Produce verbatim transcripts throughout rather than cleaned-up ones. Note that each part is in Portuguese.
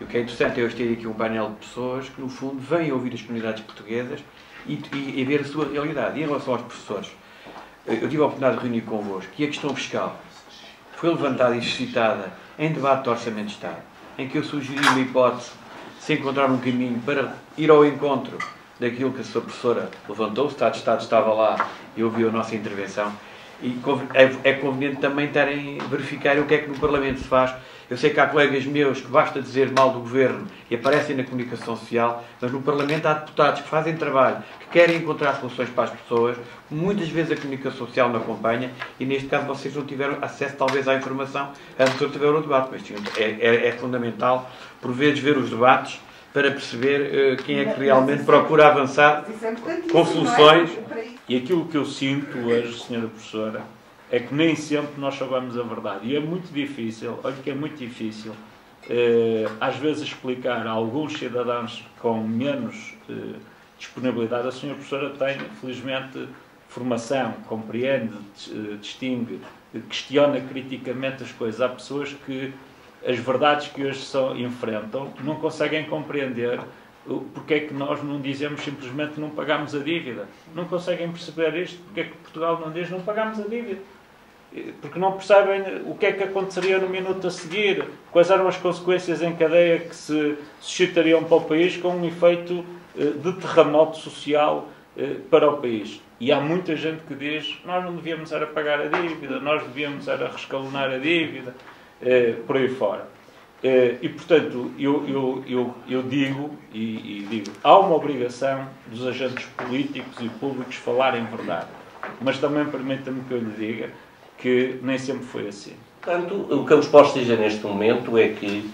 o que é interessante é hoje ter aqui um painel de pessoas que, no fundo, vêm ouvir as comunidades portuguesas e, e, e ver a sua realidade. E em relação aos professores, eu tive a oportunidade de reunir convosco e a questão fiscal foi levantada e suscitada em debate do Orçamento de Estado, em que eu sugeri uma hipótese de se encontrar um caminho para ir ao encontro daquilo que a sua professora levantou. O Estado de Estado estava lá e ouviu a nossa intervenção. E é conveniente também terem, verificar o que é que no Parlamento se faz. Eu sei que há colegas meus que basta dizer mal do Governo e aparecem na comunicação social, mas no Parlamento há deputados que fazem trabalho, que querem encontrar soluções para as pessoas. Muitas vezes a comunicação social não acompanha e, neste caso, vocês não tiveram acesso, talvez, à informação, a não tiveram o debate. Mas é, é, é fundamental, por vezes, ver os debates para perceber uh, quem é que realmente procura avançar com soluções. E aquilo que eu sinto hoje, senhora professora, é que nem sempre nós sabemos a verdade. E é muito difícil, olha que é muito difícil, eh, às vezes explicar a alguns cidadãos com menos eh, disponibilidade. A senhora professora tem, felizmente, formação, compreende, distingue, questiona criticamente as coisas. Há pessoas que as verdades que hoje são, enfrentam não conseguem compreender porque é que nós não dizemos simplesmente que não pagamos a dívida. Não conseguem perceber isto. Porque é que Portugal não diz não pagamos a dívida. Porque não percebem o que é que aconteceria no minuto a seguir, quais eram as consequências em cadeia que se suscitariam para o país com um efeito de terremoto social para o país. E há muita gente que diz nós não devíamos era pagar a dívida, nós devíamos era rescalonar a dívida, por aí fora. E, portanto, eu, eu, eu, eu digo, e, e digo, há uma obrigação dos agentes políticos e públicos falarem verdade. Mas também permita-me que eu lhe diga que nem sempre foi assim. Portanto, o que eu vos posso dizer neste momento é que,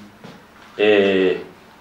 é,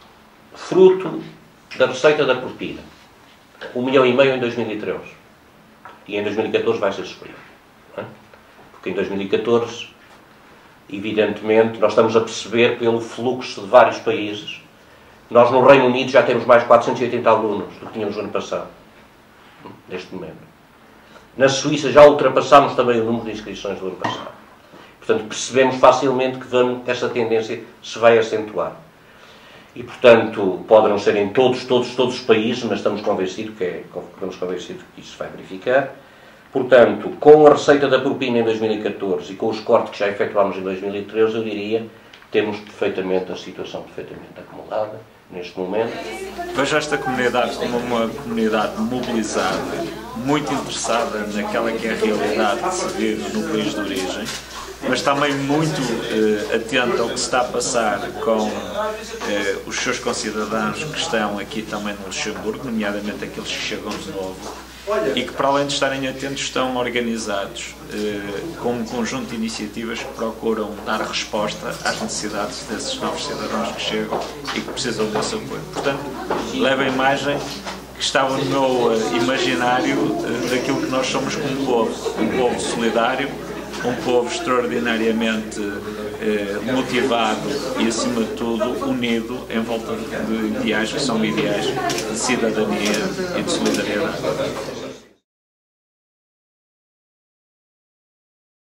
fruto da receita da propina, um milhão e meio em dois mil e treze, e em dois mil e catorze vai ser superior. Não é? Porque em dois mil e catorze, evidentemente, nós estamos a perceber pelo fluxo de vários países. Nós no Reino Unido já temos mais de quatrocentos e oitenta alunos do que tínhamos no ano passado, neste momento. Na Suíça já ultrapassámos também o número de inscrições do ano passado. Portanto, percebemos facilmente que, vamos, que esta tendência se vai acentuar. E, portanto, pode não ser em todos, todos, todos os países, mas estamos convencidos que, é, estamos convencidos que isso vai verificar. Portanto, com a receita da propina em dois mil e catorze e com os cortes que já efetuámos em dois mil e treze, eu diria que temos perfeitamente a situação perfeitamente acumulada neste momento. Vejo esta comunidade como uma comunidade mobilizada, muito interessada naquela que é a realidade que se vive no país de origem, mas também muito eh, atenta ao que se está a passar com eh, os seus concidadãos que estão aqui também no Luxemburgo, nomeadamente aqueles que chegam de novo, e que, para além de estarem atentos, estão organizados eh, com um conjunto de iniciativas que procuram dar resposta às necessidades desses novos cidadãos que chegam e que precisam desse apoio. Portanto, levo a imagem que estava no meu uh, imaginário uh, daquilo que nós somos como povo, um povo solidário, um povo extraordinariamente uh, motivado e, acima de tudo, unido em volta de ideais que são ideais de cidadania e de solidariedade.